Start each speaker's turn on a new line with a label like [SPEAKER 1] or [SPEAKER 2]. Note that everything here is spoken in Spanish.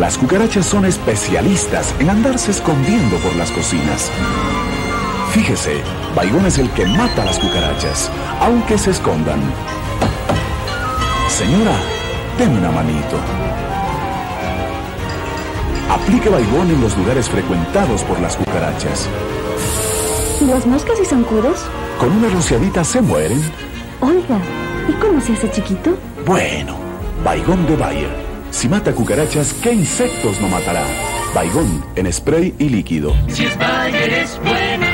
[SPEAKER 1] Las cucarachas son especialistas en andarse escondiendo por las cocinas. Fíjese, Baygon es el que mata a las cucarachas, aunque se escondan. Señora, deme una manito. Aplique Baygon en los lugares frecuentados por las cucarachas.
[SPEAKER 2] ¿Y las moscas y zancudos?
[SPEAKER 1] Con una rociadita se mueren.
[SPEAKER 2] Oiga, ¿y cómo se hace, chiquito?
[SPEAKER 1] Bueno, Baygon de Bayer. Si mata cucarachas, ¿qué insectos no matará? Baygon en spray y líquido.
[SPEAKER 3] Si es Bayer es bueno.